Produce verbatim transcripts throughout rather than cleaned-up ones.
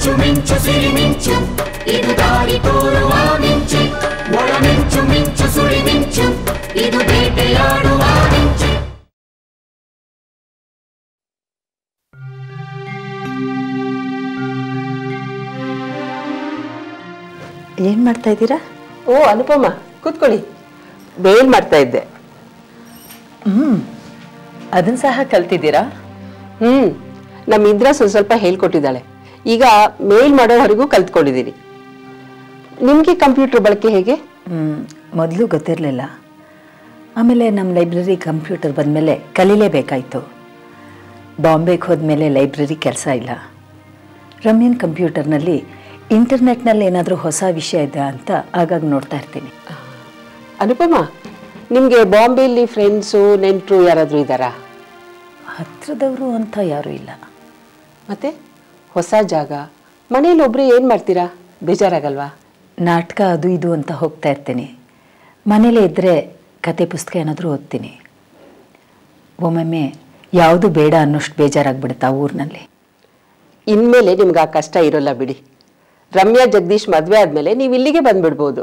ಮಿಂಚು ಮಿಂಚು ಸಿರಿ ಮಿಂಚು ಇದು ದಾರಿ ತೋರುವ ಮಿಂಚು ಒಳ ಮಿಂಚು ಮಿಂಚು ಸುಳಿ ಮಿಂಚು ಇದು ಬೇಟೆಯಾಡುವ ಮಿಂಚು. ಏನ್ ಮಾಡ್ತಾ ಇದ್ದೀರಾ? ಓ ಅನುಪಮ, ಕೂತ್ಕೊಳ್ಳಿ. ಬೇಲ್ ಮಾಡ್ತಾ ಇದ್ದೆ. ಹ್ಮ್ ಅದನ್ನ ಸಹ ಕಲ್ತಿದ್ದೀರಾ? ಹ್ಮ್ ನಮ್ಮ ಇಂದ್ರ ಸ್ವಲ್ಪ ಸ್ವಲ್ಪ ಹೇಳ್ಕೊಟ್ಟಿದ್ದಾಳೆ. ಈಗ ಮೇಲ್ ಮಾಡೋವರೆಗೂ ಕಲ್ತ್ಕೊಂಡಿದ್ದೀನಿ. ನಿಮ್ಗೆ ಕಂಪ್ಯೂಟರ್ ಬಳಕೆ ಹೇಗೆ? ಹ್ಮ್ ಮೊದಲು ಗೊತ್ತಿರಲಿಲ್ಲ. ಆಮೇಲೆ ನಮ್ಮ ಲೈಬ್ರರಿ ಕಂಪ್ಯೂಟರ್ ಬಂದಮೇಲೆ ಕಲೀಲೇಬೇಕಾಯ್ತು. ಬಾಂಬೆಗೆ ಹೋದ್ಮೇಲೆ ಲೈಬ್ರರಿ ಕೆಲಸ ಇಲ್ಲ. ರಮ್ಯನ್ ಕಂಪ್ಯೂಟರ್ನಲ್ಲಿ ಇಂಟರ್ನೆಟ್ನಲ್ಲಿ ಏನಾದರೂ ಹೊಸ ವಿಷಯ ಇದೆ ಅಂತ ಆಗಾಗ ನೋಡ್ತಾ ಇರ್ತೀನಿ. ಅನುಪಮ, ನಿಮಗೆ ಬಾಂಬೆಯಲ್ಲಿ ಫ್ರೆಂಡ್ಸು ನೆಂಟರು ಯಾರಾದರೂ ಇದ್ದಾರಾ? ಹತ್ರದವರು ಅಂತ ಯಾರೂ ಇಲ್ಲ. ಮತ್ತೆ ಹೊಸ ಜಾಗ, ಮನೇಲಿ ಒಬ್ಬರೇ ಏನು ಮಾಡ್ತೀರಾ? ಬೇಜಾರಾಗಲ್ವಾ? ನಾಟಕ ಅದು ಇದು ಅಂತ ಹೋಗ್ತಾ ಇರ್ತೀನಿ. ಮನೇಲೇ ಇದ್ದರೆ ಕತೆ ಪುಸ್ತಕ ಏನಾದರೂ ಓದ್ತೀನಿ. ಒಮ್ಮೊಮ್ಮೆ ಯಾವುದು ಬೇಡ ಅನ್ನೋಷ್ಟು ಬೇಜಾರಾಗ್ಬಿಡುತ್ತಾ ಊರಿನಲ್ಲಿ. ಇನ್ಮೇಲೆ ನಿಮ್ಗೆ ಆ ಕಷ್ಟ ಇರೋಲ್ಲ ಬಿಡಿ. ರಮ್ಯಾ ಜಗದೀಶ್ ಮದುವೆ ಆದಮೇಲೆ ನೀವು ಇಲ್ಲಿಗೆ ಬಂದ್ಬಿಡ್ಬೋದು.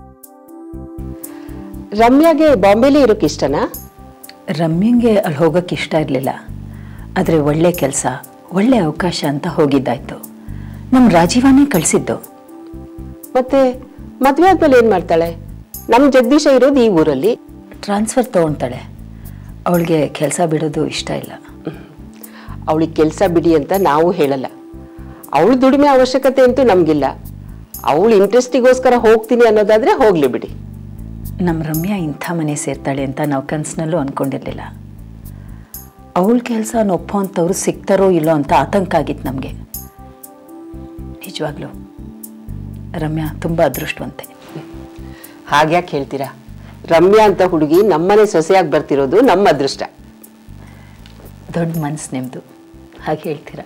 ರಮ್ಯಾಗೆ ಬಾಂಬೆಲೇ ಇರೋಕ್ಕೆ ಇಷ್ಟನಾ? ರಮ್ಯಂಗೆ ಅಲ್ಲಿ ಹೋಗೋಕ್ಕೆ ಇಷ್ಟ ಇರಲಿಲ್ಲ. ಆದರೆ ಒಳ್ಳೆ ಕೆಲಸ, ಒಳ್ಳೆ ಅವಕಾಶ ಅಂತ ಹೋಗಿದ್ದಾಯ್ತು. ನಮ್ಮ ರಾಜೀವನೇ ಕಳಿಸಿದ್ದು. ಮತ್ತೆ ಮದುವೆ ಆದ್ಮೇಲೆ ಏನು ಮಾಡ್ತಾಳೆ? ನಮ್ಮ ಜಗದೀಶ ಇರೋದು ಈ ಊರಲ್ಲಿ. ಟ್ರಾನ್ಸ್ಫರ್ ತೊಗೊಳ್ತಾಳೆ. ಅವಳಿಗೆ ಕೆಲಸ ಬಿಡೋದು ಇಷ್ಟ ಇಲ್ಲ. ಅವಳಿಗೆ ಕೆಲಸ ಬಿಡಿ ಅಂತ ನಾವು ಹೇಳಲ್ಲ. ಅವಳು ದುಡಿಮೆ ಅವಶ್ಯಕತೆ ಅಂತೂ ನಮಗಿಲ್ಲ. ಅವಳು ಇಂಟ್ರೆಸ್ಟಿಗೋಸ್ಕರ ಹೋಗ್ತೀನಿ ಅನ್ನೋದಾದರೆ ಹೋಗಲಿ ಬಿಡಿ. ನಮ್ಮ ರಮ್ಯಾ ಇಂಥ ಮನೆ ಸೇರ್ತಾಳೆ ಅಂತ ನಾವು ಕನಸಿನಲ್ಲೂ ಅಂದ್ಕೊಂಡಿರಲಿಲ್ಲ. ಅವಳ ಕೆಲಸ ಒಪ್ಪೋ ಅಂಥವ್ರು ಸಿಗ್ತಾರೋ ಇಲ್ಲೋ ಅಂತ ಆತಂಕ ಆಗಿತ್ತು ನಮಗೆ. ನಿಜವಾಗ್ಲೂ ರಮ್ಯಾ ತುಂಬ ಅದೃಷ್ಟವಂತೆ. ಹಾಗ್ಯಾಕೆ ಹೇಳ್ತೀರಾ? ರಮ್ಯಾ ಅಂತ ಹುಡುಗಿ ನಮ್ಮನೆ ಸೊಸೆಯಾಗಿ ಬರ್ತಿರೋದು ನಮ್ಮ ಅದೃಷ್ಟ. ದೊಡ್ಡ ಮನಸ್ಸು ನಿಮ್ಮದು, ಹಾಗೆ ಹೇಳ್ತೀರಾ.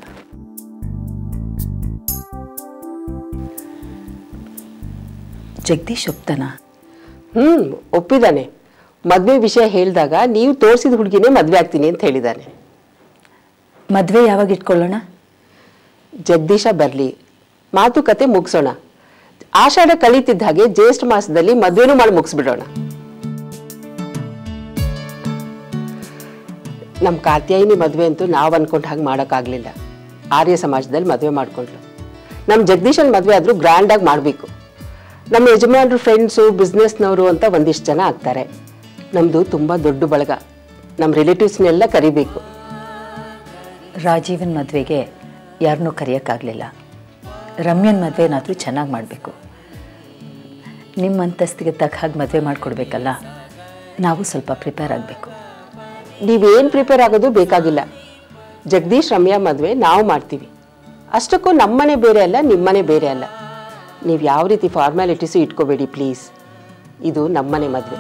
ಜಗದೀಶ್ ಒಪ್ತಾನಾ? ಹ್ಞೂ ಒಪ್ಪಿದ್ದಾನೆ. ಮದುವೆ ವಿಷಯ ಹೇಳಿದಾಗ ನೀವು ತೋರಿಸಿದ ಹುಡುಗಿನೇ ಮದುವೆ ಆಗ್ತೀನಿ ಅಂತ ಹೇಳಿದ್ದಾನೆ. ಮದುವೆ ಯಾವಾಗ ಇಟ್ಕೊಳ್ಳೋಣ? ಜಗದೀಶ ಬರಲಿ, ಮಾತುಕತೆ ಮುಗಿಸೋಣ. ಆಷಾಢ ಕಳೀತಿದ್ದ ಹಾಗೆ ಜ್ಯೇಷ್ಠ ಮಾಸದಲ್ಲಿ ಮದುವೆನೂ ಮಾಡಿ ಮುಗಿಸ್ಬಿಡೋಣ. ನಮ್ಮ ಕಾತ್ಯಾಯಿನಿ ಮದುವೆ ಅಂತೂ ನಾವು ಅನ್ಕೊಂಡು ಹಾಗೆ ಮಾಡೋಕ್ಕಾಗಲಿಲ್ಲ. ಆರ್ಯ ಸಮಾಜದಲ್ಲಿ ಮದುವೆ ಮಾಡಿಕೊಂಡ್ಲು. ನಮ್ಮ ಜಗದೀಶನ ಮದುವೆ ಆದರೂ ಗ್ರ್ಯಾಂಡಾಗಿ ಮಾಡಬೇಕು. ನಮ್ಮ ಯಜಮಾನರು ಫ್ರೆಂಡ್ಸು ಬಿಸ್ನೆಸ್ನವರು ಅಂತ ಒಂದಿಷ್ಟು ಜನ ಆಗ್ತಾರೆ. ನಮ್ಮದು ತುಂಬ ದೊಡ್ಡ ಬಳಗ. ನಮ್ಮ ರಿಲೇಟಿವ್ಸ್ನೆಲ್ಲ ಕರಿಬೇಕು. ರಾಜೀವನ್ ಮದುವೆಗೆ ಯಾರನ್ನೂ ಕರೆಯೋಕ್ಕಾಗಲಿಲ್ಲ. ರಮ್ಯನ್ ಮದುವೆನಾದರೂ ಚೆನ್ನಾಗಿ ಮಾಡಬೇಕು. ನಿಮ್ಮ ಅಂತಸ್ತಿಗೆ ತಕ್ಕ ಹಾಗೆ ಮದುವೆ ಮಾಡಿಕೊಡ್ಬೇಕಲ್ಲ, ನಾವು ಸ್ವಲ್ಪ ಪ್ರಿಪೇರ್ ಆಗಬೇಕು. ನೀವೇನು ಪ್ರಿಪೇರ್ ಆಗೋದು ಬೇಕಾಗಿಲ್ಲ. ಜಗದೀಶ್ ರಮ್ಯಾ ಮದುವೆ ನಾವು ಮಾಡ್ತೀವಿ. ಅಷ್ಟಕ್ಕೂ ನಮ್ಮನೆ ಬೇರೆ ಅಲ್ಲ, ನಿಮ್ಮನೆ ಬೇರೆ ಅಲ್ಲ. ನೀವು ಯಾವ ರೀತಿ ಫಾರ್ಮ್ಯಾಲಿಟೀಸು ಇಟ್ಕೋಬೇಡಿ ಪ್ಲೀಸ್. ಇದು ನಮ್ಮನೆ ಮದುವೆ.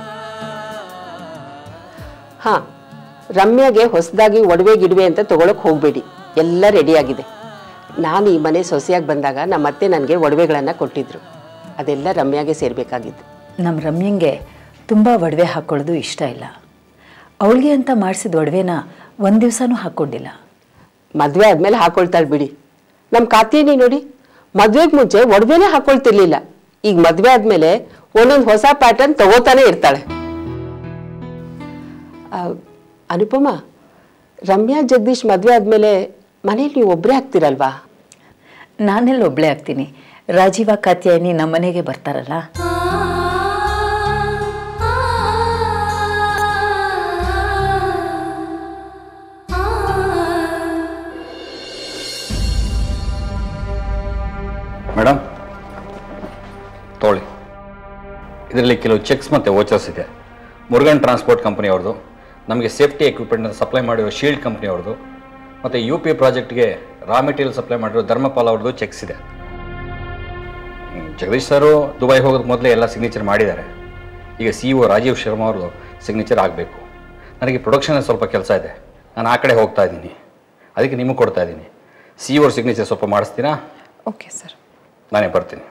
ಹಾಂ, ರಮ್ಯಾಗೆ ಹೊಸದಾಗಿ ಒಡವೆ ಗಿಡವೆ ಅಂತ ತೊಗೊಳಕ್ಕೆ ಹೋಗಬೇಡಿ. ಎಲ್ಲ ರೆಡಿಯಾಗಿದೆ. ನಾನು ಈ ಮನೆ ಸೊಸೆಯಾಗಿ ಬಂದಾಗ ನಮ್ಮ ಅತ್ತೆ ನನಗೆ ಒಡವೆಗಳನ್ನು ಕೊಟ್ಟಿದ್ರು. ಅದೆಲ್ಲ ರಮ್ಯಾಗೆ ಸೇರಬೇಕಾಗಿತ್ತು. ನಮ್ಮ ರಮ್ಯಂಗೆ ತುಂಬ ಒಡವೆ ಹಾಕ್ಕೊಳ್ಳೋದು ಇಷ್ಟ ಇಲ್ಲ. ಅವಳಿಗೆ ಅಂತ ಮಾಡಿಸಿದ ಒಡವೆನ ಒಂದು ದಿವಸನೂ ಹಾಕ್ಕೊಂಡಿಲ್ಲ. ಮದುವೆ ಆದಮೇಲೆ ಹಾಕ್ಕೊಳ್ತಾಳೆ ಬಿಡಿ. ನಮ್ಮ ಕಾತ್ಯಾಯಿನಿ ನೋಡಿ, ಮದುವೆಗೆ ಮುಂಚೆ ಒಡವೆನೇ ಹಾಕ್ಕೊಳ್ತಿರ್ಲಿಲ್ಲ. ಈಗ ಮದುವೆ ಆದಮೇಲೆ ಒಂದೊಂದು ಹೊಸ ಪ್ಯಾಟರ್ನ್ ತಗೋತಾನೆ ಇರ್ತಾಳೆ. ಅನುಪಮ, ರಮ್ಯಾ ಜಗದೀಶ್ ಮದುವೆ ಆದಮೇಲೆ ಮನೇಲಿ ನೀವು ಒಬ್ಬರೇ ಆಗ್ತೀರಲ್ವಾ? ನಾನೆಲ್ಲ ಒಬ್ಬಳೇ ಆಗ್ತೀನಿ. ರಾಜೀವ ಕಾತ್ಯಾಯಿನಿ ನಮ್ಮ ಮನೆಗೆ ಬರ್ತಾರಲ್ಲ. ಮೇಡಮ್ ತೋಳಿ, ಇದರಲ್ಲಿ ಕೆಲವು ಚೆಕ್ಸ್ ಮತ್ತು ವೋಚರ್ಸ್ ಇದೆ. ಮುರುಗನ್ ಟ್ರಾನ್ಸ್ಪೋರ್ಟ್ ಕಂಪನಿ ಅವ್ರದ್ದು, ನಮಗೆ ಸೇಫ್ಟಿ ಎಕ್ವಿಪ್ಮೆಂಟ್ ಸಪ್ಲೈ ಮಾಡಿರೋ ಶೀಲ್ಡ್ ಕಂಪ್ನಿ ಅವ್ರದ್ದು, ಮತ್ತು ಯು ಪಿ ಪ್ರಾಜೆಕ್ಟ್ಗೆ ರಾ ಮೆಟೀರಿಯಲ್ ಸಪ್ಲೈ ಮಾಡಿರೋ ಧರ್ಮಪಾಲ್ ಅವ್ರದ್ದು ಚೆಕ್ಸ್ ಇದೆ. ಜಗದೀಶ್ ಸರು ದುಬೈ ಹೋಗೋದು ಮೊದಲೇ ಎಲ್ಲ ಸಿಗ್ನೇಚರ್ ಮಾಡಿದ್ದಾರೆ. ಈಗ C E O Rajiv Sharma ಅವ್ರದ್ದು ಸಿಗ್ನೇಚರ್ ಆಗಬೇಕು. ನನಗೆ ಪ್ರೊಡಕ್ಷನಲ್ಲಿ ಸ್ವಲ್ಪ ಕೆಲಸ ಇದೆ, ನಾನು ಆ ಕಡೆ ಹೋಗ್ತಾ ಇದ್ದೀನಿ. ಅದಕ್ಕೆ ನಿಮಗೆ ಕೊಡ್ತಾ ಇದ್ದೀನಿ. ಸಿ ಇ ಅವ್ರ ಸಿಗ್ನೇಚರ್ ಸ್ವಲ್ಪ ಮಾಡಿಸ್ತೀರಾ? Okay sir. ನಾನೇ ಬರ್ತೀನಿ.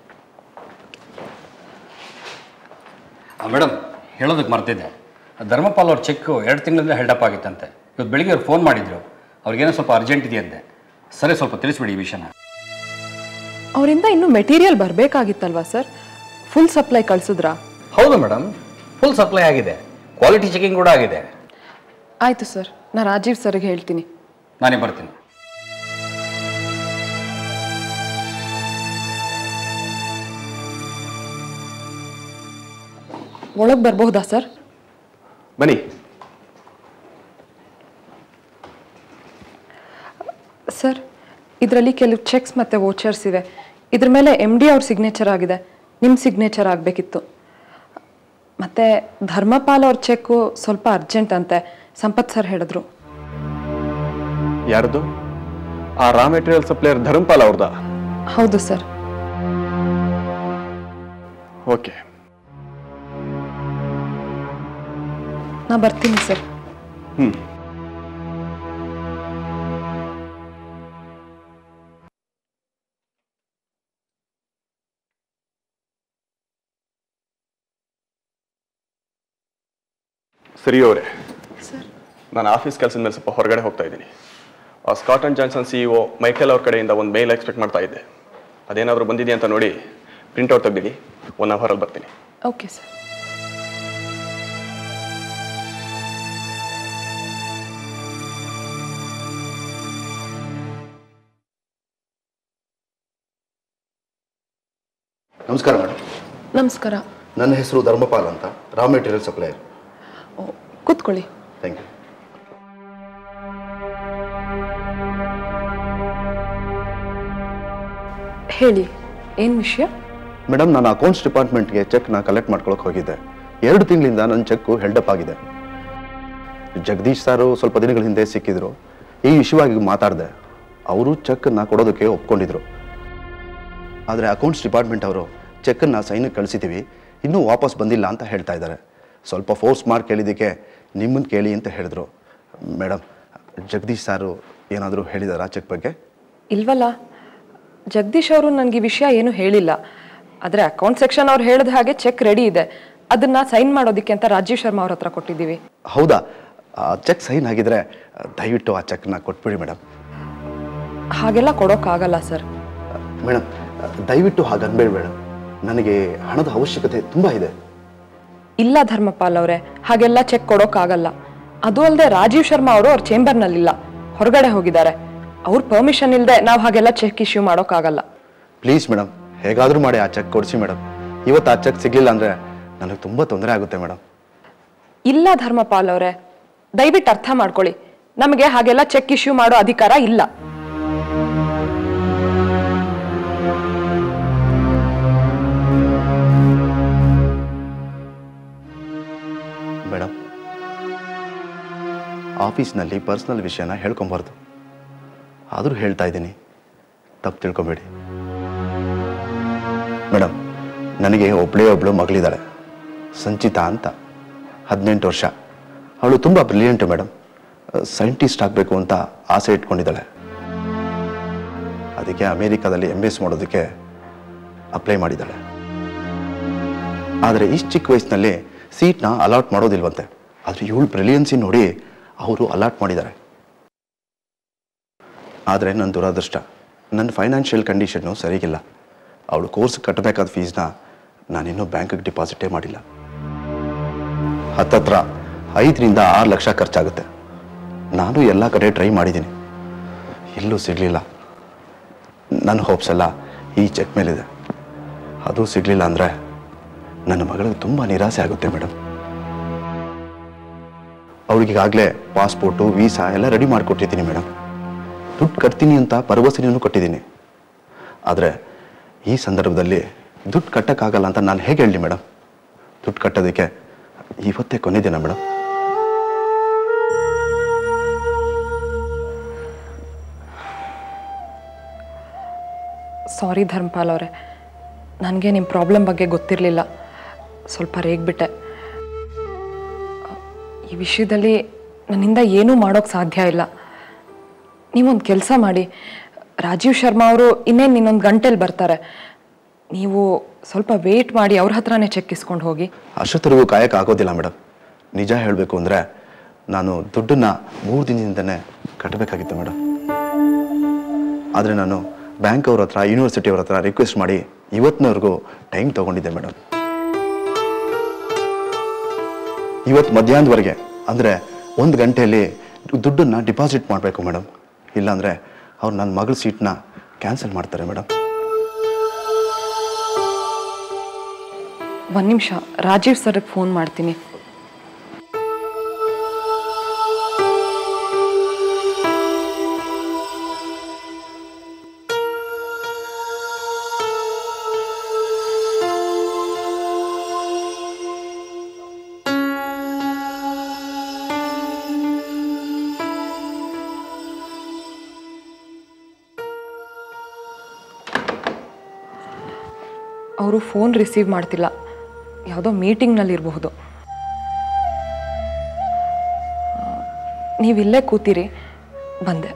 ಮೇಡಮ್, ಹೇಳೋದಕ್ಕೆ ಮರ್ತಿದ್ದೆ. ಧರ್ಮಪಾಲ್ ಅವ್ರ ಚೆಕ್ ಎರಡು ತಿಂಗಳಿಂದ ಹೆಲ್ಡಪ್ ಆಗಿತ್ತಂತೆ. ಇವತ್ತು ಬೆಳಿಗ್ಗೆ ಅವ್ರು ಫೋನ್ ಮಾಡಿದ್ರು. ಅವ್ರಿಗೇನೋ ಸ್ವಲ್ಪ ಅರ್ಜೆಂಟ್ ಇದೆಯಂತೆ. ಸರಿ, ಸ್ವಲ್ಪ ತಿಳಿಸ್ಬಿಡಿ ಈ ವಿಷಯನ. ಅವರಿಂದ ಇನ್ನೂ ಮೆಟೀರಿಯಲ್ ಬರಬೇಕಾಗಿತ್ತಲ್ವಾ ಸರ್? ಫುಲ್ ಸಪ್ಲೈ ಕಳಿಸಿದ್ರಾ? ಹೌದು ಮೇಡಮ್, ಫುಲ್ ಸಪ್ಲೈ ಆಗಿದೆ, ಕ್ವಾಲಿಟಿ ಚೆಕಿಂಗ್ ಕೂಡ ಆಗಿದೆ. ಆಯಿತು ಸರ್, ನಾನು ರಾಜೀವ್ ಸರ್ಗೆ ಹೇಳ್ತೀನಿ. ನಾನೇ ಬರ್ತೀನಿ. ಒಳಗೆ ಬರಬಹುದಾ ಸರ್? ಬನ್ನಿ. ಸರ್, ಇದರಲ್ಲಿ ಕೆಲವು ಚೆಕ್ಸ್ ಮತ್ತು ವೋಚರ್ಸ್ ಇವೆ. ಇದ್ರ ಮೇಲೆ ಎಮ್ ಡಿ ಅವ್ರ ಸಿಗ್ನೇಚರ್ ಆಗಿದೆ, ನಿಮ್ಮ ಸಿಗ್ನೇಚರ್ ಆಗಬೇಕಿತ್ತು. ಮತ್ತು ಧರ್ಮಪಾಲ್ ಅವ್ರ ಚೆಕ್ಕು ಸ್ವಲ್ಪ ಅರ್ಜೆಂಟ್ ಅಂತೆ, ಸಂಪತ್ ಸರ್ ಹೇಳಿದ್ರು. ಯಾರ್ದು? ಆ ರಾ ಮೆಟೀರಿಯಲ್ ಸಪ್ಲೈಯರ್ ಧರ್ಮಪಾಲ್ ಅವ್ರದ? ಹೌದು ಸರ್. ಓಕೆ, ನಾ ಬರ್ತೀನಿ ಸರ್. ಹ್ಮ್. ಸರಿ ಅವರೇ, ನಾನು ಆಫೀಸ್ ಕೆಲಸದ ಮೇಲೆ ಸ್ವಲ್ಪ ಹೊರಗಡೆ ಹೋಗ್ತಾ ಇದ್ದೀನಿ. ಆ Scott and Johnson C E O Michael ಅವ್ರ ಕಡೆಯಿಂದ ಒಂದು ಮೇಲ್ ಎಕ್ಸ್ಪೆಕ್ಟ್ ಮಾಡ್ತಾ ಇದ್ದೆ. ಅದೇನಾದರೂ ಬಂದಿದೆಯಾ ಅಂತ ನೋಡಿ ಪ್ರಿಂಟ್ಔಟ್ ತೆಗ್ದಿಡಿ. ಒನ್ ಅವರಲ್ಲಿ ಬರ್ತೀನಿ. Okay sir. ನಮಸ್ಕಾರ ಮೇಡಮ್. ನಮಸ್ಕಾರ. ನನ್ನ ಹೆಸರು ಧರ್ಮಪಾಲ್ ಅಂತ, ರಾ ಮೆಟೀರಿಯಲ್ ಸಪ್ಲೈಯರ್. ಕೂತ್ಕೊಳ್ಳಿ. Thank you. ಹೇಳಿ, ಏನು ವಿಷಯ? ಮೇಡಮ್, ನಾನು ಅಕೌಂಟ್ಸ್ ಡಿಪಾರ್ಟ್ಮೆಂಟ್ಗೆ ಚೆಕ್ನ ಕಲೆಕ್ಟ್ ಮಾಡ್ಕೊಳಕ್ಕೆ ಹೋಗಿದ್ದೆ. ಎರಡು ತಿಂಗಳಿಂದ ನನ್ನ ಚೆಕ್ಕು ಹೆಲ್ಡಪ್ ಆಗಿದೆ. ಜಗದೀಶ್ ಸಾರು ಸ್ವಲ್ಪ ದಿನಗಳ ಹಿಂದೆ ಸಿಕ್ಕಿದ್ರು. ಈ ವಿಷಯವಾಗಿ ಮಾತಾಡಿದೆ. ಅವರು ಚೆಕ್ಕನ್ನು ಕೊಡೋದಕ್ಕೆ ಒಪ್ಕೊಂಡಿದ್ರು. ಆದರೆ ಅಕೌಂಟ್ಸ್ ಡಿಪಾರ್ಟ್ಮೆಂಟ್ ಅವರು ಚೆಕ್ಕನ್ನು ಸೈನಿಗೆ ಕಳಿಸಿದ್ದೀವಿ, ಇನ್ನೂ ವಾಪಸ್ ಬಂದಿಲ್ಲ ಅಂತ ಹೇಳ್ತಾ ಇದ್ದಾರೆ. ಸ್ವಲ್ಪ ಫೋರ್ಸ್ ಮಾಡಿ ಕೇಳಿದ್ದಕ್ಕೆ ನಿಮ್ಮನ್ನು ಕೇಳಿ ಅಂತ ಹೇಳಿದ್ರು. ಮೇಡಮ್, ಜಗದೀಶ್ ಸಾರು ಏನಾದರೂ ಹೇಳಿದಾರಾ ಚೆಕ್ ಬಗ್ಗೆ? ಇಲ್ವಲ್ಲ, ಜಗದೀಶ್ ಅವರು ನನಗೆ ಈ ವಿಷಯ ಏನು ಹೇಳಿಲ್ಲ. ಆದರೆ ಅಕೌಂಟ್ ಸೆಕ್ಷನ್ ಅವ್ರು ಹೇಳಿದ ಹಾಗೆ ಚೆಕ್ ರೆಡಿ ಇದೆ, ಅದನ್ನು ಸೈನ್ ಮಾಡೋದಕ್ಕೆ ಅಂತ ರಾಜೀವ್ ಶರ್ಮಾ ಅವ್ರ ಹತ್ರ ಕೊಟ್ಟಿದ್ದೀವಿ. ಹೌದಾ? ಚೆಕ್ ಸೈನ್ ಆಗಿದ್ರೆ ದಯವಿಟ್ಟು ಆ ಚೆಕ್ನ ಕೊಟ್ಬಿಡಿ ಮೇಡಮ್. ಹಾಗೆಲ್ಲ ಕೊಡೋಕ್ಕಾಗಲ್ಲ ಸರ್. ಮೇಡಮ್, ದಯವಿಟ್ಟು ಹಾಗನ್ಬೇಡಿ ಮೇಡಮ್, ನನಗೆ ಹಣದ ಅವಶ್ಯಕತೆ ತುಂಬ ಇದೆ. ಇಲ್ಲ ಧರ್ಮಪಾಲ್ ಅವರೇ, ಹಾಗೆಲ್ಲ ಚೆಕ್ ಕೊಡೋಕ್ಕಾಗಲ್ಲ. ಅದು ಅಲ್ಲದೆ ರಾಜೀವ್ ಶರ್ಮಾ ಅವರು ಅವ್ರ ಚೇಂಬರ್ನಲ್ಲಿಲ್ಲ, ಹೊರಗಡೆ ಹೋಗಿದ್ದಾರೆ. ಅವ್ರ ಪರ್ಮಿಷನ್ ಇಲ್ಲದೆ ನಾವು ಹಾಗೆಲ್ಲ ಚೆಕ್ ಇಶ್ಯೂ ಮಾಡೋಕ್ಕಾಗಲ್ಲ. ಪ್ಲೀಸ್ ಮೇಡಮ್, ಹೇಗಾದರೂ ಮಾಡಿ ಆ ಚೆಕ್ ಕೊಡಿಸಿ ಮೇಡಮ್. ಇವತ್ತು ಆ ಚೆಕ್ ಸಿಗಲಿಲ್ಲ ಅಂದರೆ ನನಗೆ ತುಂಬ ತೊಂದರೆ ಆಗುತ್ತೆ ಮೇಡಮ್. ಇಲ್ಲ ಧರ್ಮಪಾಲ್ ಅವರೇ, ದಯವಿಟ್ಟು ಅರ್ಥ ಮಾಡ್ಕೊಳ್ಳಿ, ನಮಗೆ ಹಾಗೆಲ್ಲ ಚೆಕ್ ಇಶ್ಯೂ ಮಾಡೋ ಅಧಿಕಾರ ಇಲ್ಲ. ಮೇಡಮ್, ಆಫೀಸ್ನಲ್ಲಿ ಪರ್ಸ್ನಲ್ ವಿಷಯನ ಹೇಳ್ಕೊಬಾರ್ದು, ಆದರೂ ಹೇಳ್ತಾ ಇದ್ದೀನಿ, ತಪ್ಪು ತಿಳ್ಕೊಬೇಡಿ. ಮೇಡಮ್, ನನಗೆ ಒಬ್ಬಳೇ ಒಬ್ಬಳು ಮಗಳಿದ್ದಾಳೆ, ಸಂಚಿತಾ ಅಂತ. ಹದಿನೆಂಟು ವರ್ಷ. ಅವಳು ತುಂಬ ಬ್ರಿಲಿಯಂಟು ಮೇಡಮ್. ಸೈಂಟಿಸ್ಟ್ ಆಗಬೇಕು ಅಂತ ಆಸೆ ಇಟ್ಕೊಂಡಿದ್ದಾಳೆ. ಅದಕ್ಕೆ ಅಮೇರಿಕಾದಲ್ಲಿ ಎಮ್ ಎಸ್ ಮಾಡೋದಕ್ಕೆ ಅಪ್ಲೈ ಮಾಡಿದ್ದಾಳೆ. ಆದರೆ ಇಷ್ಟು ಚಿಕ್ಕ ವಯಸ್ಸಿನಲ್ಲಿ ಸೀಟ್ನ ಅಲಾಟ್ ಮಾಡೋದಿಲ್ವಂತೆ. ಆದರೆ ಇವಳು ಬ್ರಿಲಿಯನ್ಸಿ ನೋಡಿ ಅವರು ಅಲಾಟ್ ಮಾಡಿದ್ದಾರೆ. ಆದರೆ ನನ್ನ ದುರಾದೃಷ್ಟ, ನನ್ನ ಫೈನಾನ್ಷಿಯಲ್ ಕಂಡೀಷನ್ನು ಸರಿಗಿಲ್ಲ. ಅವಳು ಕೋರ್ಸ್ ಕಟ್ಟಬೇಕಾದ ಫೀಸ್ನ ನಾನಿನ್ನೂ ಬ್ಯಾಂಕಿಗೆ ಡಿಪಾಸಿಟೇ ಮಾಡಿಲ್ಲ. ಹತ್ತತ್ರ ಐದರಿಂದ ಆರು ಲಕ್ಷ ಖರ್ಚಾಗುತ್ತೆ. ನಾನು ಎಲ್ಲ ಕಡೆ ಟ್ರೈ ಮಾಡಿದ್ದೀನಿ, ಎಲ್ಲೂ ಸಿಗಲಿಲ್ಲ. ನನ್ನ ಹೋಪ್ಸ್ ಎಲ್ಲ ಈ ಚೆಕ್ ಮೇಲಿದೆ. ಅದು ಸಿಗಲಿಲ್ಲ ಅಂದರೆ ನನ್ನ ಮಗಳಿಗೆ ತುಂಬ ನಿರಾಸೆ ಆಗುತ್ತೆ ಮೇಡಮ್. ಅವಳಿಗಾಗಲೇ ಪಾಸ್ಪೋರ್ಟು ವೀಸಾ ಎಲ್ಲ ರೆಡಿ ಮಾಡಿಕೊಟ್ಟಿದ್ದೀನಿ ಮೇಡಮ್. ದುಡ್ಡು ಕಟ್ತೀನಿ ಅಂತ ಭರವಸೆನೂ ಕೊಟ್ಟಿದ್ದೀನಿ. ಆದರೆ ಈ ಸಂದರ್ಭದಲ್ಲಿ ದುಡ್ಡು ಕಟ್ಟೋಕ್ಕಾಗಲ್ಲ ಅಂತ ನಾನು ಹೇಗೆ ಹೇಳಿ ಮೇಡಮ್? ದುಡ್ಡು ಕಟ್ಟೋದಕ್ಕೆ ಇವತ್ತೇ ಕೊನೆ ದಿನ ಮೇಡಮ್. ಸಾರಿ ಧರ್ಮಪಾಲ್ ಅವರೇ, ನನಗೆ ನಿಮ್ಮ ಪ್ರಾಬ್ಲಮ್ ಬಗ್ಗೆ ಗೊತ್ತಿರಲಿಲ್ಲ, ಸ್ವಲ್ಪ ರೇಗ್ಬಿಟ್ಟೆ. ಈ ವಿಷಯದಲ್ಲಿ ನನ್ನಿಂದ ಏನೂ ಮಾಡೋಕ್ಕೆ ಸಾಧ್ಯ ಇಲ್ಲ. ನೀವೊಂದು ಕೆಲಸ ಮಾಡಿ, ರಾಜೀವ್ ಶರ್ಮಾ ಅವರು ಇನ್ನೇನು ಇನ್ನೊಂದು ಗಂಟೆಲಿ ಬರ್ತಾರೆ, ನೀವು ಸ್ವಲ್ಪ ವೇಟ್ ಮಾಡಿ ಅವ್ರ ಹತ್ರನೇ ಚೆಕ್ ಇಸ್ಕೊಂಡು ಹೋಗಿ. ಅಷ್ಟೊತ್ತರೆಗೂ ಕಾಯಕ್ಕೆ ಆಗೋದಿಲ್ಲ ಮೇಡಮ್. ನಿಜ ಹೇಳಬೇಕು ಅಂದರೆ ನಾನು ದುಡ್ಡನ್ನು ಮೂರು ದಿನದಿಂದನೇ ಕಟ್ಟಬೇಕಾಗಿತ್ತು ಮೇಡಮ್. ಆದರೆ ನಾನು ಬ್ಯಾಂಕ್ ಅವ್ರ ಹತ್ರ ಯೂನಿವರ್ಸಿಟಿ ಅವ್ರ ಹತ್ರ ರಿಕ್ವೆಸ್ಟ್ ಮಾಡಿ ಇವತ್ತಿನವರೆಗೂ ಟೈಮ್ ತೊಗೊಂಡಿದ್ದೆ ಮೇಡಮ್. ಇವತ್ತು ಮಧ್ಯಾಹ್ನದವರೆಗೆ ಅಂದರೆ ಒಂದು ಗಂಟೆಯಲ್ಲಿ ದುಡ್ಡನ್ನು ಡಿಪಾಸಿಟ್ ಮಾಡಬೇಕು ಮೇಡಮ್. ಇಲ್ಲಾಂದರೆ ಅವ್ರು ನನ್ನ ಮಗಳ ಸೀಟ್ನ ಕ್ಯಾನ್ಸಲ್ ಮಾಡ್ತಾರೆ ಮೇಡಮ್. ಒಂದು ನಿಮಿಷ, ರಾಜೀವ್ ಸರ್ಗೆ ಫೋನ್ ಮಾಡ್ತೀನಿ. ಅವರು ಫೋನ್ ರಿಸೀವ್ ಮಾಡ್ತಿಲ್ಲ, ಯಾವುದೋ ಮೀಟಿಂಗ್ನಲ್ಲಿರಬಹುದು. ನೀವಿಲ್ಲೇ ಕೂತೀರಿ, ಬಂದೆ.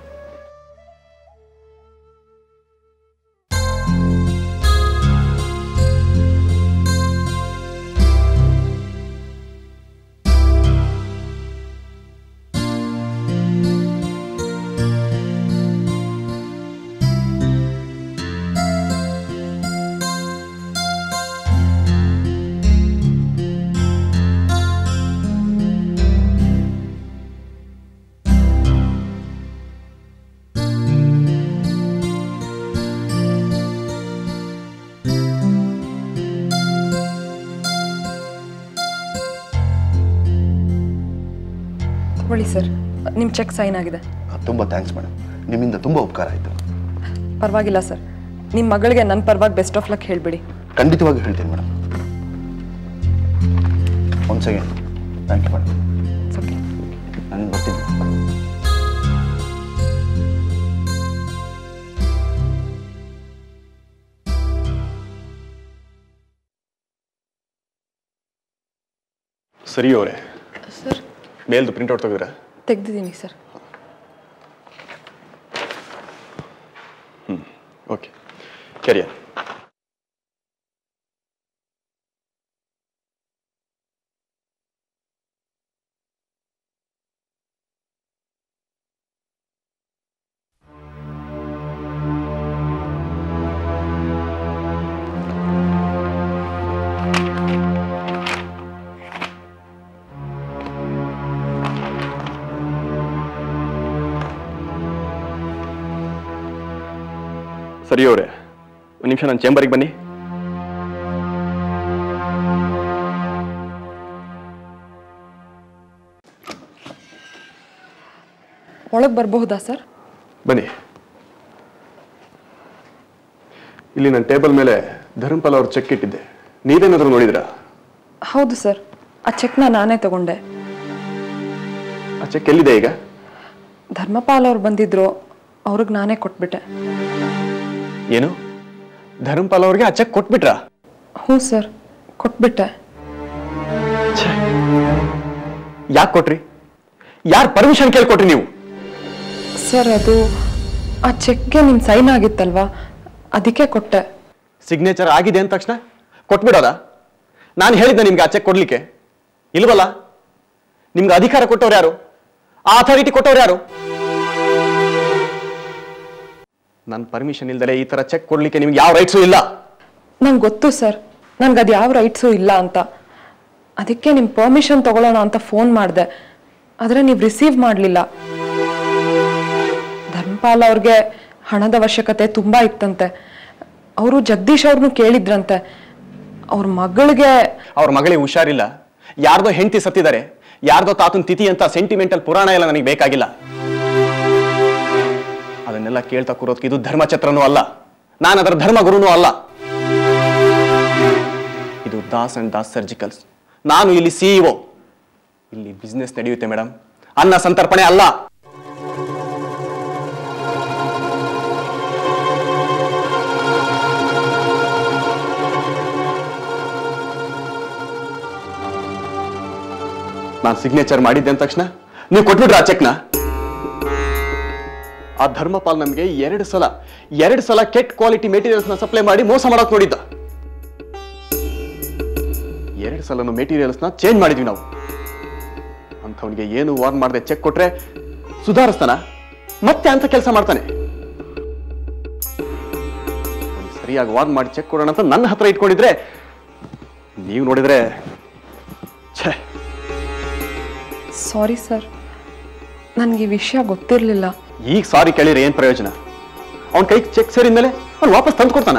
ತಗೊಳ್ಳಿ ಸರ್, ನಿಮ್ಮ ಚೆಕ್ ಸೈನ್ ಆಗಿದೆ. ತುಂಬ ಥ್ಯಾಂಕ್ಸ್ ಮೇಡಮ್, ನಿಮ್ಮಿಂದ ತುಂಬ ಉಪಕಾರ ಆಯಿತು. ಪರವಾಗಿಲ್ಲ ಸರ್, ನಿಮ್ಮ ಮಗಳಿಗೆ ನನ್ನ ಪರವಾಗಿ ಬೆಸ್ಟ್ ಆಫ್ ಲಕ್ ಹೇಳಿಬಿಡಿ. ಖಂಡಿತವಾಗಿ ಹೇಳ್ತೀನಿ ಮೇಡಮ್. ಒಂದು second. Thank you madam. Okay, ನಾನು ಬರ್ತೀನಿ. ಸರಿ ಅವರೇ, ಸರ್ ಮೇಲ್ದು ಪ್ರಿಂಟ್ಔಟ್ ತೆಗೆದ್ರೆ ತೆಗ್ದಿದ್ದೀನಿ ಸರ್. ಹ್ಞೂ ಓಕೆ, ಕ್ಯಾರಿಯರ್. ಸರಿ ಅವರೇ, ಒಂದು ನಿಮಿಷ ನನ್ನ ಚೇಂಬರಿಗೆ ಬನ್ನಿ. ಒಳಗೆ ಬರಬಹುದಾ ಸರ್? ಬನ್ನಿ. ಇಲ್ಲಿ ನನ್ನ ಟೇಬಲ್ ಮೇಲೆ ಧರ್ಮಪಾಲ್ ಅವ್ರ ಚೆಕ್ ಇಟ್ಟಿದ್ದೆ, ನೀವೇನಾದರೂ ನೋಡಿದ್ರಾ? ಹೌದು ಸರ್, ಆ ಚೆಕ್ನ ನಾನೇ ತಗೊಂಡೆ. ಆ ಚೆಕ್ ಎಲ್ಲಿದೆ ಈಗ? ಧರ್ಮಪಾಲ್ ಅವ್ರು ಬಂದಿದ್ರು, ಅವ್ರಿಗೆ ನಾನೇ ಕೊಟ್ಬಿಟ್ಟೆ. ಏನು, ಧರ್ಮಪಾಲ್ ಅವ್ರಿಗೆ ಆ ಚೆಕ್ ಕೊಟ್ಬಿಟ್ರಾ? ಹ್ಞೂ ಸರ್, ಕೊಟ್ಬಿಟ್ಟೆ. ಯಾಕೆ ಕೊಟ್ರಿ? ಯಾರು ಪರ್ಮಿಷನ್ ಕೇಳ್ಕೊಟ್ರಿ ನೀವು? ಸರ್, ಅದು ಆ ಚೆಕ್ಗೆ ನಿಮ್ಮ ಸೈನ್ ಆಗಿತ್ತಲ್ವಾ, ಅದಕ್ಕೆ ಕೊಟ್ಟೆ. ಸಿಗ್ನೇಚರ್ ಆಗಿದೆ ಅಂದ ತಕ್ಷಣ ಕೊಟ್ಬಿಡೋದಾ? ನಾನು ಹೇಳಿದ್ದೆ ನಿಮ್ಗೆ ಆ ಚೆಕ್ ಕೊಡ್ಲಿಕ್ಕೆ? ಇಲ್ವಲ್ಲ. ನಿಮ್ಗೆ ಅಧಿಕಾರ ಕೊಟ್ಟವ್ರು ಯಾರು? ಆ ಅಥಾರಿಟಿ ಕೊಟ್ಟವ್ರು ಯಾರು? ನನ್ನ ಪರ್ಮಿಷನ್ ಇಲ್ದಲೆ ಈ ತರ ಚೆಕ್ ಕೊಡ್ಲಿಕ್ಕೆ ನಿಮ್ಗೆ ಯಾವ ರೈಟ್ಸು ಇಲ್ಲ. ನಂಗೆ ಗೊತ್ತು ಸರ್, ನನ್ಗೆ ಅದು ಯಾವ ರೈಟ್ಸು ಇಲ್ಲ ಅಂತ. ಅದಕ್ಕೆ ನಿಮ್ಮ ಪರ್ಮಿಷನ್ ತಗೊಳ್ಳೋಣ ಅಂತ ಫೋನ್ ಮಾಡಿದೆ, ಆದರೆ ನೀವು ರಿಸೀವ್ ಮಾಡಲಿಲ್ಲ. ಧರ್ಮಪಾಲ್ ಅವ್ರಿಗೆ ಹಣದ ಅವಶ್ಯಕತೆ ತುಂಬ ಇತ್ತಂತೆ. ಅವರು ಜಗದೀಶ್ ಅವ್ರನ್ನೂ ಕೇಳಿದ್ರಂತೆ. ಅವ್ರ ಮಗಳಿಗೆ ಅವ್ರ ಮಗಳಿಗೆ ಹುಷಾರಿಲ್ಲ, ಯಾರ್ದೋ ಹೆಂಡತಿ ಸತ್ತಿದ್ದಾರೆ, ಯಾರ್ದೋ ತಾತನ ತಿಥಿ ಅಂತ ಸೆಂಟಿಮೆಂಟಲ್ ಪುರಾಣ ಎಲ್ಲ ನನಗೆ ಬೇಕಾಗಿಲ್ಲ. ಅದನ್ನೆಲ್ಲ ಕೇಳ್ತಾ ಕೂರೋದಕ್ಕೆ ಇದು ಧರ್ಮಛತ್ರನೂ ಅಲ್ಲ, ನಾನು ಅದರ ಧರ್ಮಗುರುನೂ ಅಲ್ಲ. ಇದು ದಾಸ್ ಅಂಡ್ ದಾಸ್ ಸರ್ಜಿಕಲ್ಸ್. ನಾನು ಇಲ್ಲಿ ಸಿಇಒ. ಇಲ್ಲಿ ಬಿಸ್ನೆಸ್ ನಡೆಯುತ್ತೆ ಮೇಡಮ್, ಅನ್ನ ಸಂತರ್ಪಣೆ ಅಲ್ಲ. ನಾನು ಸಿಗ್ನೇಚರ್ ಮಾಡಿದ್ದೆ ಅಂದ ತಕ್ಷಣ ನೀವು ಕೊಟ್ಬಿಟ್ರ ಆ ಚೆಕ್ನ? ಆ ಧರ್ಮಪಾಲ್ ನಮಗೆ ಎರಡು ಸಲ ಎರಡು ಸಲ ಕೆಟ್ಟ ಕ್ವಾಲಿಟಿ ಮೆಟೀರಿಯಲ್ಸ್ ನ ಸಪ್ಲೈ ಮಾಡಿ ಮೋಸ ಮಾಡೋಕ್ ನೋಡಿದ್ದ. ಎರಡು ಸಲ ಮೆಟೀರಿಯಲ್ಸ್ ನ ಚೇಂಜ್ ಮಾಡಿದ್ವಿ ನಾವು. ಅಂಥವನಿಗೆ ಏನು ವಾರ್ನ್ ಮಾಡದೆ ಚೆಕ್ ಕೊಟ್ರೆ ಸುಧಾರಿಸ್ತಾನ? ಮತ್ತೆ ಅಂತ ಕೆಲಸ ಮಾಡ್ತಾನೆ. ಸರಿಯಾಗಿ ವಾರ್ನ್ ಮಾಡಿ ಚೆಕ್ ಕೊಡೋಣ ಅಂತ ನನ್ನ ಹತ್ರ ಇಟ್ಕೊಂಡಿದ್ರೆ ನೀವು ನೋಡಿದ್ರೆ ಛೇ. ಸಾರಿ ಸರ್, ನನಗೆ ಈ ವಿಷಯ ಗೊತ್ತಿರಲಿಲ್ಲ. ಈಗ ಸಾರಿ ಕೇಳಿದ್ರೆ ಏನ್ ಪ್ರಯೋಜನ? ಅವನ ಕೈಗೆ ಚೆಕ್ ಸೇರಿದ್ಮೇಲೆ ಅವ್ನು ವಾಪಸ್ ತಂದು ಕೊಡ್ತಾನ?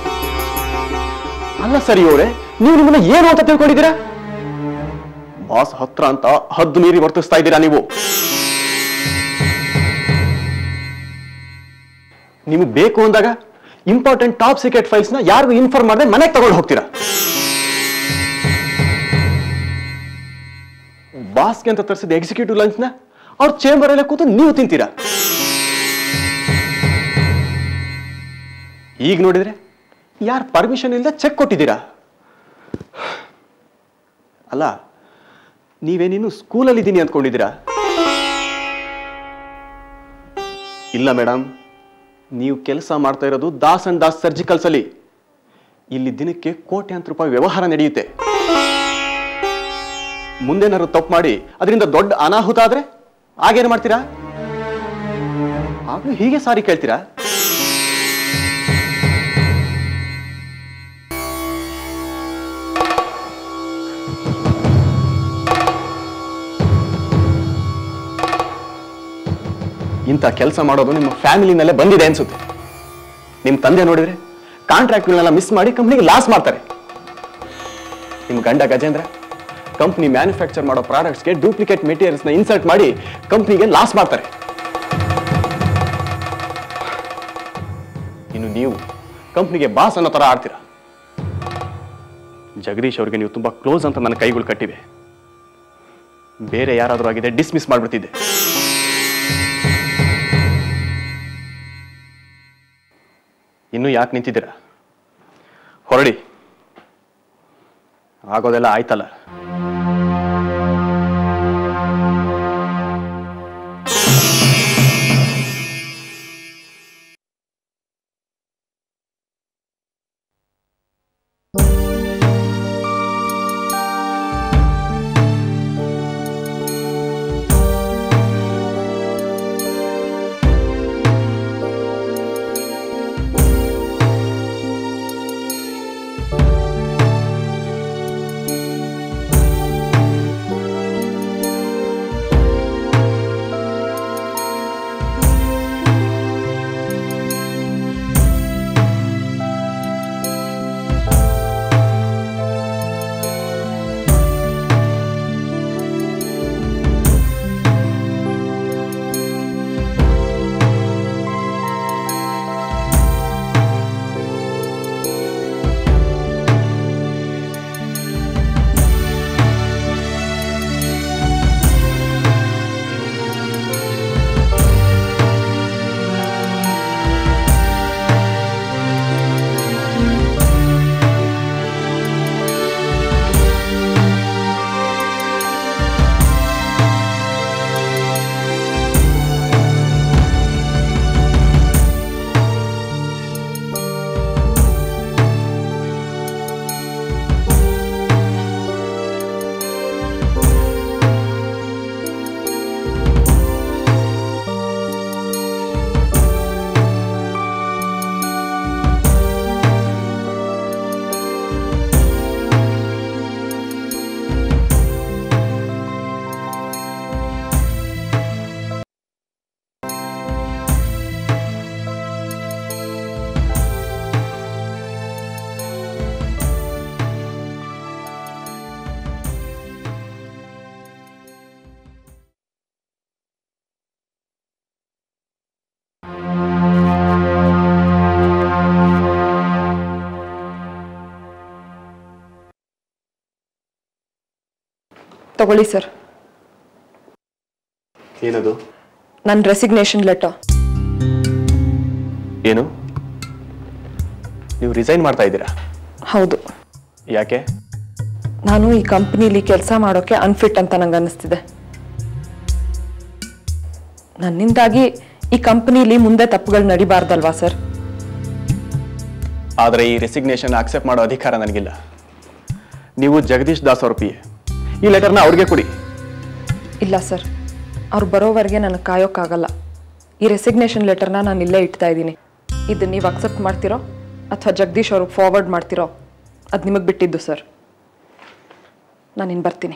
ಅಲ್ಲ ಸರಿ ಅವರೇ, ನೀವು ನಿಮ್ಮನ್ನ ಏನು ಅಂತ ತಿಳ್ಕೊಂಡಿದ್ದೀರಾ? ಬಾಸ್ ಹತ್ರ ಅಂತ ಹದ್ದು ಮೀರಿ ವರ್ತಿಸ್ತಾ ಇದ್ದೀರಾ ನೀವು. ನಿಮಗೆ ಬೇಕು ಅಂದಾಗ ಇಂಪಾರ್ಟೆಂಟ್ ಟಾಪ್ ಸೀಕ್ರೆಟ್ ಫೈಲ್ಸ್ ನ ಯಾರಿಗೂ ಇನ್ಫಾರ್ಮ್ ಮಾಡದೆ ಮನೆಗೆ ತಗೊಂಡು ಹೋಗ್ತೀರಾ. ಬಾಸ್ಗೆ ಅಂತ ತರಿಸಿದ ಎಕ್ಸಿಕ್ಯೂಟಿವ್ ಲಂಚ್ ನ ಅವ್ರ ಚೇಂಬರ್ ಅಲ್ಲೇ ಕೂತು ನೀವು ತಿಂತೀರಾ. ಈಗ ನೋಡಿದ್ರೆ ಯಾರು ಪರ್ಮಿಷನ್ ಇಲ್ಲದೆ ಚೆಕ್ ಕೊಟ್ಟಿದ್ದೀರಾ. ಅಲ್ಲ, ನೀವೇನಿನ್ನು ಸ್ಕೂಲಲ್ಲಿ ಇದ್ದೀನಿ ಅಂದ್ಕೊಂಡಿದ್ದೀರಾ? ಇಲ್ಲ ಮೇಡಮ್, ನೀವು ಕೆಲಸ ಮಾಡ್ತಾ ಇರೋದು ದಾಸ್ ಅಂಡ್ ದಾಸ್ ಸರ್ಜಿಕಲ್ಸ್ ಅಲ್ಲಿ. ಇಲ್ಲಿ ದಿನಕ್ಕೆ ಕೋಟ್ಯಾಂತರ ರೂಪಾಯಿ ವ್ಯವಹಾರ ನಡೆಯುತ್ತೆ. ಮುಂದೇನಾದ್ರು ತಪ್ಪು ಮಾಡಿ ಅದರಿಂದ ದೊಡ್ಡ ಅನಾಹುತ ಆದ್ರೆ ಆಗೇನು ಮಾಡ್ತೀರಾ? ಆಗ್ಲೂ ಹೀಗೆ ಸಾರಿ ಕೇಳ್ತೀರಾ? ಇಂಥ ಕೆಲಸ ಮಾಡೋದು ನಿಮ್ಮ ಫ್ಯಾಮಿಲಿನಲ್ಲೇ ಬಂದಿದೆ ಅನ್ಸುತ್ತೆ. ನಿಮ್ಮ ತಂದೆ ನೋಡಿದ್ರೆ ಕಾಂಟ್ರಾಕ್ಟ್ಗಳನ್ನೆಲ್ಲ ಮಿಸ್ ಮಾಡಿ ಕಂಪ್ನಿಗೆ ಲಾಸ್ ಮಾಡ್ತಾರೆ. ನಿಮ್ಮ ಗಂಡ ಗಜೇಂದ್ರ ಕಂಪ್ನಿ ಮ್ಯಾನುಫ್ಯಾಕ್ಚರ್ ಮಾಡೋ ಪ್ರಾಡಕ್ಟ್ಸ್ಗೆ ಡೂಪ್ಲಿಕೇಟ್ ಮೆಟೀರಿಯಲ್ಸ್ನ ಇನ್ಸರ್ಟ್ ಮಾಡಿ ಕಂಪ್ನಿಗೆ ಲಾಸ್ ಮಾಡ್ತಾರೆ. ಇನ್ನು ನೀವು ಕಂಪ್ನಿಗೆ ಬಾಸ್ ಅನ್ನೋ ತರ ಆಡ್ತೀರಾ. ಜಗದೀಶ್ ಅವ್ರಿಗೆ ನೀವು ತುಂಬಾ ಕ್ಲೋಸ್ ಅಂತ ನನ್ನ ಕೈಗಳು ಕಟ್ಟಿವೆ. ಬೇರೆ ಯಾರಾದರೂ ಆಗಿದೆ ಡಿಸ್ಮಿಸ್ ಮಾಡ್ಬಿಡ್ತಿದ್ದೆ. ಇನ್ನು ಯಾಕೆ ನಿಂತಿದ್ದೀರಾ? ಹೊರಡಿ. ಆಗೋದೆಲ್ಲ ಆಯ್ತಲ್ಲ. ತಗೊಳ್ಳಿ ಸರ್. ಏನದು? ನನ್ನ ರೆಸಿಗ್ನೇಷನ್ ಲೆಟರ್. ಏನು, ನೀವು ರಿಸೈನ್ ಮಾಡ್ತಾ ಇದ್ದೀರಾ? ಹೌದು. ಯಾಕೆ? ನಾನು ಈ ಕಂಪ್ನಿಲಿ ಕೆಲಸ ಮಾಡೋಕೆ ಅನ್ಫಿಟ್ ಅಂತ ನಂಗೆ ಅನ್ನಿಸ್ತಿದೆ. ನನ್ನಿಂದಾಗಿ ಈ ಕಂಪ್ನಿಲಿ ಮುಂದೆ ತಪ್ಪುಗಳು ನಡಿಬಾರ್ದಲ್ವಾ ಸರ್? ಆದರೆ ಈ ರೆಸಿಗ್ನೇಷನ್ ಅಕ್ಸೆಪ್ಟ್ ಮಾಡೋ ಅಧಿಕಾರ ನನಗಿಲ್ಲ. ನೀವು ಜಗದೀಶ್ ದಾಸ್ ಅವ್ರ ಪಿ ಎ. ಈ ಲೆಟರ್ನ ಅವ್ರಿಗೆ ಕೊಡಿ. ಇಲ್ಲ ಸರ್, ಅವ್ರು ಬರೋವರೆಗೆ ನನಗೆ ಕಾಯೋಕ್ಕಾಗಲ್ಲ. ಈ ರೆಸಿಗ್ನೇಷನ್ ಲೆಟರ್ನ ನಾನು ಇಲ್ಲೇ ಇಡ್ತಾ ಇದ್ದೀನಿ. ಇದನ್ನ ನೀವು ಅಕ್ಸೆಪ್ಟ್ ಮಾಡ್ತೀರೋ ಅಥವಾ ಜಗದೀಶ್ ಅವ್ರಿಗೆ ಫಾರ್ವರ್ಡ್ ಮಾಡ್ತಿರೋ ಅದು ನಿಮಗೆ ಬಿಟ್ಟಿದ್ದು ಸರ್. ನಾನಿನ್ನು ಬರ್ತೀನಿ.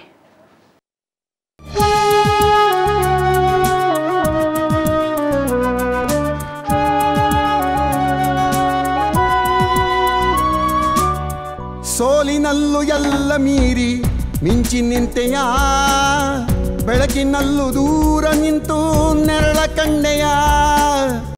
ಸೋಲಿನಲ್ಲೂ ಎಲ್ಲ ಮೀರಿ ಮಿಂಚಿ ನಿಂತೆಯ, ಬೆಳಕಿನಲ್ಲೂ ದೂರ ನಿಂತು ನೆರಳ ಕಂಡೆಯ.